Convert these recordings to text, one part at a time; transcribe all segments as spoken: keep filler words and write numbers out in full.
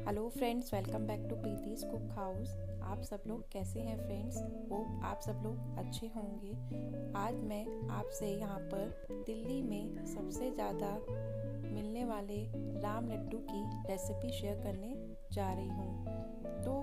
Hello friends, welcome back to Preeti's cook house. आप सब लोग कैसे हैं फ्रेंड्स? होप आप सब लोग अच्छे होंगे। आज मैं आपसे यहाँ पर दिल्ली में सबसे ज़्यादा मिलने वाले राम लड्डू की रेसिपी शेयर करने जा रही हूँ। तो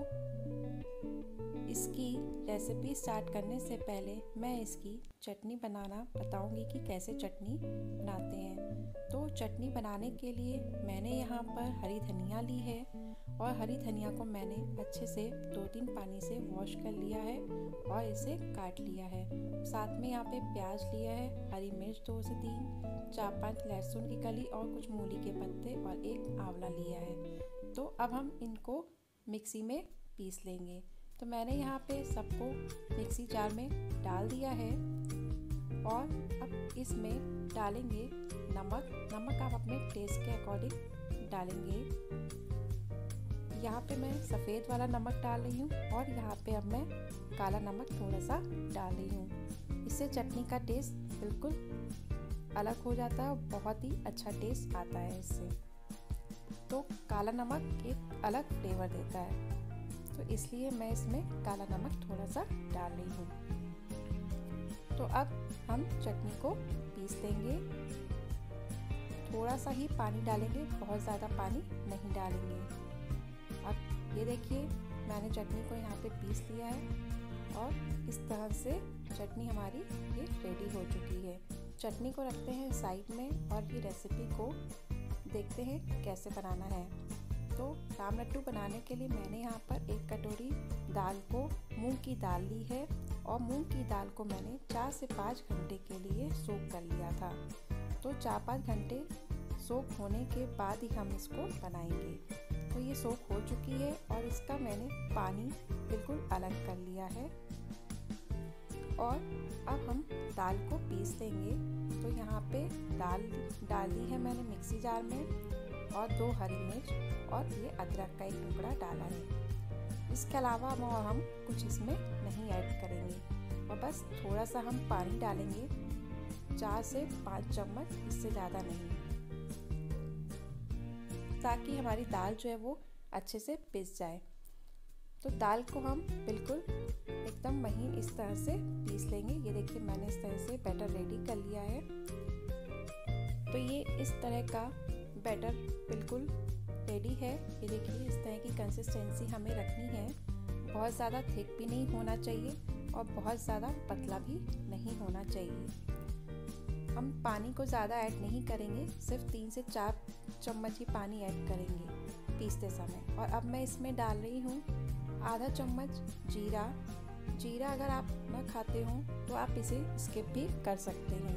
इसकी रेसिपी स्टार्ट करने से पहले मैं इसकी चटनी बनाना बताऊंगी कि कैसे चटनी बनाते हैं। तो चटनी बनाने के लिए मैंने यहाँ पर हरी धनिया ली है और हरी धनिया को मैंने अच्छे से दो तीन पानी से वॉश कर लिया है और इसे काट लिया है। साथ में यहाँ पे प्याज लिया है, हरी मिर्च दो से तीन, चार पांच लहसुन की कली और कुछ मूली के पत्ते और एक आंवला लिया है। तो अब हम इनको मिक्सी में पीस लेंगे। तो मैंने यहाँ पे सबको मिक्सी जार में डाल दिया है और अब इसमें डालेंगे नमक। नमक आप अपने टेस्ट के अकॉर्डिंग डालेंगे। यहाँ पे मैं सफ़ेद वाला नमक डाल रही हूँ और यहाँ पे अब मैं काला नमक थोड़ा सा डाल रही हूँ। इससे चटनी का टेस्ट बिल्कुल अलग हो जाता है और बहुत ही अच्छा टेस्ट आता है इससे। तो काला नमक एक अलग फ्लेवर देता है, तो इसलिए मैं इसमें काला नमक थोड़ा सा डाल रही हूँ। तो अब हम चटनी को पीस लेंगे। थोड़ा सा ही पानी डालेंगे, बहुत ज़्यादा पानी नहीं डालेंगे। अब ये देखिए मैंने चटनी को यहाँ पे पीस लिया है और इस तरह से चटनी हमारी ये रेडी हो चुकी है। चटनी को रखते हैं साइड में और ये रेसिपी को देखते हैं कैसे बनाना है। तो राम लड्डू बनाने के लिए मैंने यहाँ पर एक कटोरी दाल को मूंग की दाल ली है और मूंग की दाल को मैंने चार से पाँच घंटे के लिए सोक कर लिया था। तो चार पाँच घंटे सोक होने के बाद ही हम इसको बनाएंगे। तो ये सोक हो चुकी है और इसका मैंने पानी बिल्कुल अलग कर लिया है और अब हम दाल को पीस लेंगे। तो यहाँ पे दाल डाली है मैंने मिक्सी जार में और दो हरी मिर्च और ये अदरक का एक टुकड़ा डाला है। इसके अलावा और हम कुछ इसमें नहीं ऐड करेंगे और बस थोड़ा सा हम पानी डालेंगे, चार से पाँच चम्मच, इससे ज़्यादा नहीं, ताकि हमारी दाल जो है वो अच्छे से पिस जाए। तो दाल को हम बिल्कुल एकदम महीन इस तरह से पीस लेंगे। ये देखिए मैंने इस तरह से बैटर रेडी कर लिया है। तो ये इस तरह का बैटर बिल्कुल रेडी है। ये देखिए इस तरह की कंसिस्टेंसी हमें रखनी है। बहुत ज़्यादा थिक भी नहीं होना चाहिए और बहुत ज़्यादा पतला भी नहीं होना चाहिए। हम पानी को ज़्यादा ऐड नहीं करेंगे, सिर्फ तीन से चार चम्मच ही पानी ऐड करेंगे पीसते समय। और अब मैं इसमें डाल रही हूँ आधा चम्मच जीरा। जीरा अगर आप ना खाते हो तो आप इसे स्किप भी कर सकते हैं।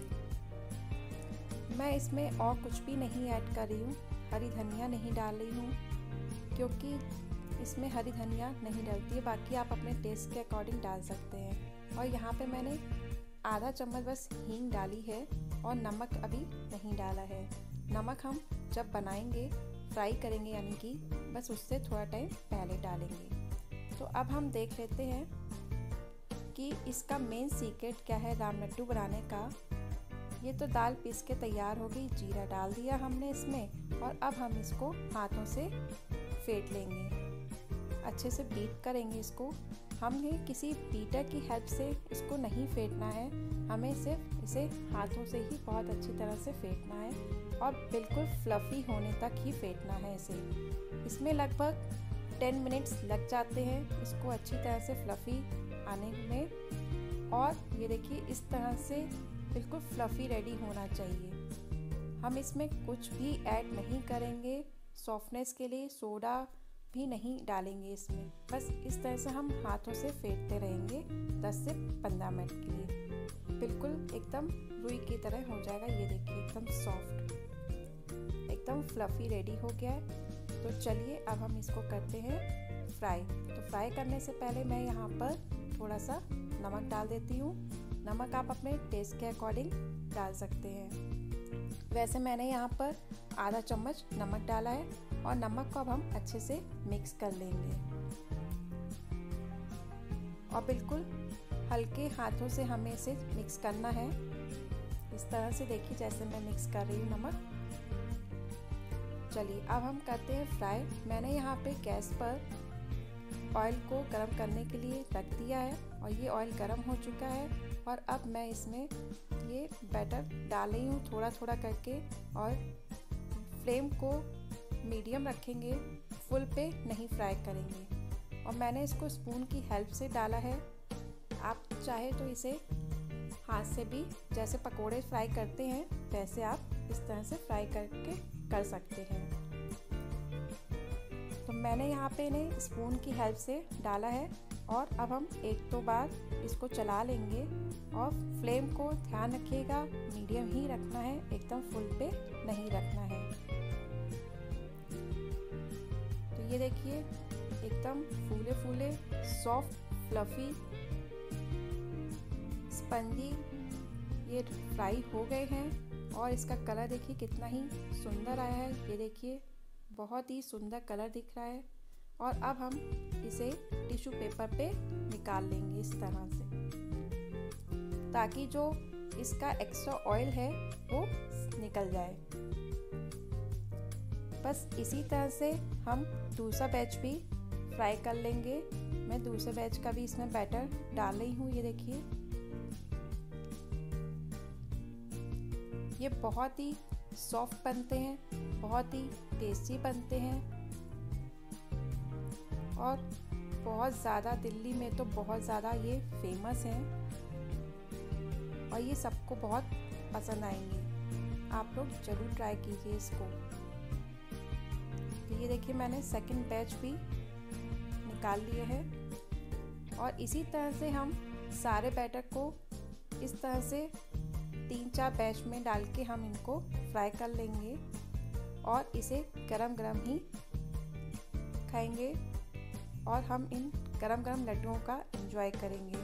मैं इसमें और कुछ भी नहीं ऐड कर रही हूँ। हरी धनिया नहीं डाल रही हूँ क्योंकि इसमें हरी धनिया नहीं डलती है। बाकी आप अपने टेस्ट के अकॉर्डिंग डाल सकते हैं। और यहाँ पे मैंने आधा चम्मच बस हींग डाली है और नमक अभी नहीं डाला है। नमक हम जब बनाएंगे, फ्राई करेंगे, यानी कि बस उससे थोड़ा टाइम पहले डालेंगे। तो अब हम देख लेते हैं कि इसका मेन सीक्रेट क्या है राम लड्डू बनाने का। ये तो दाल पीस के तैयार हो गई, जीरा डाल दिया हमने इसमें और अब हम इसको हाथों से फेंट लेंगे, अच्छे से बीट करेंगे इसको। हमें किसी बीटर की हेल्प से इसको नहीं फेंटना है, हमें सिर्फ इसे हाथों से ही बहुत अच्छी तरह से फेंटना है और बिल्कुल फ्लफ़ी होने तक ही फेंटना है इसे। इसमें लगभग टेन मिनट्स लग जाते हैं इसको अच्छी तरह से फ्लफ़ी आने में। और ये देखिए इस तरह से बिल्कुल फ्लफ़ी रेडी होना चाहिए। हम इसमें कुछ भी ऐड नहीं करेंगे, सॉफ्टनेस के लिए सोडा भी नहीं डालेंगे इसमें। बस इस तरह से हम हाथों से फेंटते रहेंगे दस से पंद्रह मिनट के लिए। बिल्कुल एकदम रुई की तरह हो जाएगा। ये देखिए एकदम सॉफ्ट, एकदम फ्लफ़ी रेडी हो गया है। तो चलिए अब हम इसको करते हैं फ्राई। तो फ्राई करने से पहले मैं यहाँ पर थोड़ा सा नमक डाल देती हूँ। नमक आप अपने टेस्ट के अकॉर्डिंग डाल सकते हैं। वैसे मैंने यहाँ पर आधा चम्मच नमक डाला है और नमक को अब हम अच्छे से मिक्स कर लेंगे और बिल्कुल हल्के हाथों से हमें इसे मिक्स करना है। इस तरह से देखिए जैसे मैं मिक्स कर रही हूँ नमक। चलिए अब हम करते हैं फ्राई। मैंने यहाँ पे गैस पर ऑयल को गरम करने के लिए रख दिया है और ये ऑयल गरम हो चुका है और अब मैं इसमें ये बैटर डाल रही हूँ थोड़ा थोड़ा करके और फ्लेम को मीडियम रखेंगे, फुल पे नहीं फ्राई करेंगे। और मैंने इसको स्पून की हेल्प से डाला है। आप चाहे तो इसे हाथ से भी, जैसे पकोड़े फ्राई करते हैं वैसे आप इस तरह से फ्राई करके कर सकते हैं। तो मैंने यहाँ पे इन्हें स्पून की हेल्प से डाला है और अब हम एक दो बार इसको चला लेंगे और फ्लेम को ध्यान रखिएगा, मीडियम ही रखना है, एकदम फुल पे नहीं रखना है। तो ये देखिए एकदम फूले फूले सॉफ्ट फ्लफी स्पंजी ये फ्राई हो गए हैं और इसका कलर देखिए कितना ही सुंदर आया है। ये देखिए बहुत ही सुंदर कलर दिख रहा है और अब हम इसे टिश्यू पेपर पे निकाल लेंगे इस तरह से, ताकि जो इसका एक्स्ट्रा ऑयल है वो निकल जाए। बस इसी तरह से हम दूसरा बैच भी फ्राई कर लेंगे। मैं दूसरे बैच का भी इसमें बैटर डाल रही हूँ। ये देखिए ये बहुत ही सॉफ्ट बनते हैं, बहुत ही टेस्टी बनते हैं और बहुत ज़्यादा दिल्ली में तो बहुत ज़्यादा ये फेमस हैं और ये सबको बहुत पसंद आएंगे। आप लोग ज़रूर ट्राई कीजिए इसको। तो ये देखिए मैंने सेकंड बैच भी निकाल लिए हैं और इसी तरह से हम सारे बैटर को इस तरह से तीन चार बैच में डाल के हम इनको फ्राई कर लेंगे और इसे गरम गरम ही खाएंगे और हम इन गरम गरम लड्डुओं का एंजॉय करेंगे।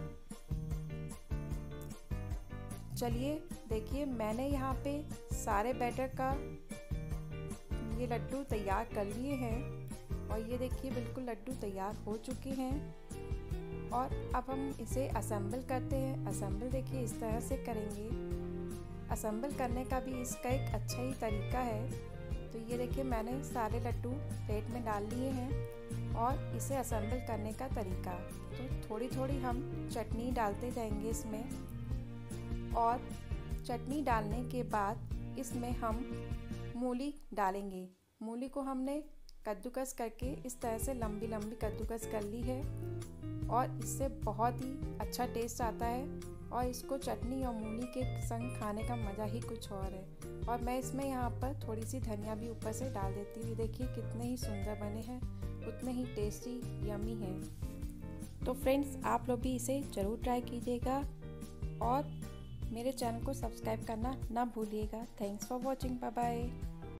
चलिए देखिए मैंने यहाँ पे सारे बैटर का ये लड्डू तैयार कर लिए हैं और ये देखिए बिल्कुल लड्डू तैयार हो चुके हैं और अब हम इसे असेंबल करते हैं। असेंबल देखिए इस तरह से करेंगे। असेंबल करने का भी इसका एक अच्छा ही तरीका है। तो ये देखिए मैंने सारे लड्डू प्लेट में डाल लिए हैं और इसे असेंबल करने का तरीका, तो थोड़ी थोड़ी हम चटनी डालते जाएंगे इसमें और चटनी डालने के बाद इसमें हम मूली डालेंगे। मूली को हमने कद्दूकस करके इस तरह से लंबी लंबी कद्दूकस कर ली है और इससे बहुत ही अच्छा टेस्ट आता है और इसको चटनी और मूली के संग खाने का मज़ा ही कुछ और है। और मैं इसमें यहाँ पर थोड़ी सी धनिया भी ऊपर से डाल देती हूँ। देखिए कितने ही सुंदर बने हैं, उतने ही टेस्टी यमी हैं। तो फ्रेंड्स आप लोग भी इसे ज़रूर ट्राई कीजिएगा और मेरे चैनल को सब्सक्राइब करना ना भूलिएगा। Thanks for watching, bye bye.